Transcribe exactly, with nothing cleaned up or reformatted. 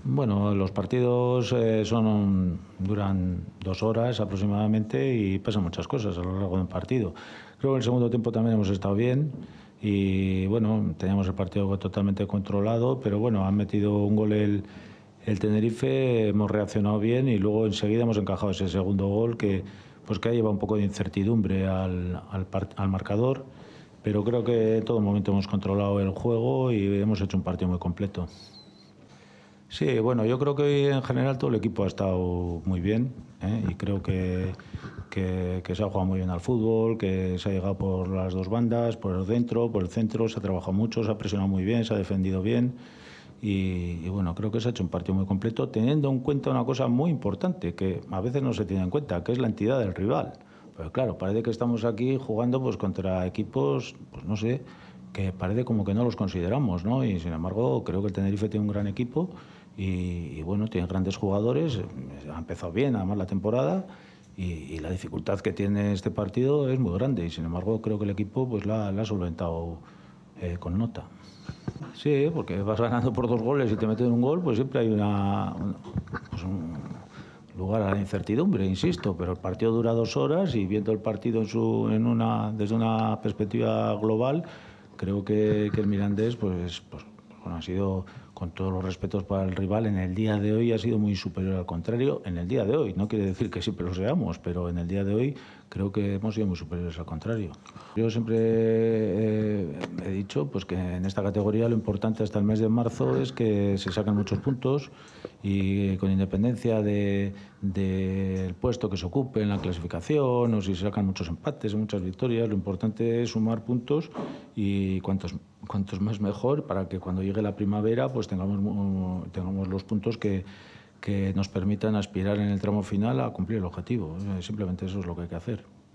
Bueno, los partidos eh, son duran dos horas aproximadamente y pasan muchas cosas a lo largo de un partido. Creo que en el segundo tiempo también hemos estado bien y bueno, teníamos el partido totalmente controlado, pero bueno, han metido un gol el, el Tenerife, hemos reaccionado bien y luego enseguida hemos encajado ese segundo gol que pues que ha llevado un poco de incertidumbre al, al, al marcador, pero creo que en todo momento hemos controlado el juego y hemos hecho un partido muy completo. Sí, bueno, yo creo que hoy en general todo el equipo ha estado muy bien, ¿eh? Y creo que, que, que se ha jugado muy bien al fútbol, que se ha llegado por las dos bandas, por el centro, por el centro, se ha trabajado mucho, se ha presionado muy bien, se ha defendido bien y, y bueno, creo que se ha hecho un partido muy completo teniendo en cuenta una cosa muy importante que a veces no se tiene en cuenta, que es la entidad del rival. Pero claro, parece que estamos aquí jugando pues contra equipos, pues no sé, que parece como que no los consideramos, ¿no? Y sin embargo creo que el Tenerife tiene un gran equipo y, y bueno, tiene grandes jugadores, ha empezado bien además la temporada y, y la dificultad que tiene este partido es muy grande y sin embargo creo que el equipo pues la, la ha solventado eh, con nota. Sí, porque vas ganando por dos goles y te meten un gol, pues siempre hay una, un, pues un lugar a la incertidumbre, insisto, pero el partido dura dos horas y viendo el partido en su, en una, desde una perspectiva global, creo que, que el Mirandés pues, pues bueno, ha sido, con todos los respetos para el rival, en el día de hoy ha sido muy superior al contrario, en el día de hoy, no quiere decir que siempre lo seamos, pero en el día de hoy creo que hemos sido muy superiores al contrario. Yo siempre he, he dicho pues, que en esta categoría lo importante hasta el mes de marzo es que se sacan muchos puntos y con independencia del de, de puesto que se ocupe en la clasificación o si se sacan muchos empates o muchas victorias, lo importante es sumar puntos y cuantos, cuantos más mejor para que cuando llegue la primavera pues tengamos, tengamos los puntos que, que nos permitan aspirar en el tramo final a cumplir el objetivo. Simplemente eso es lo que hay que hacer.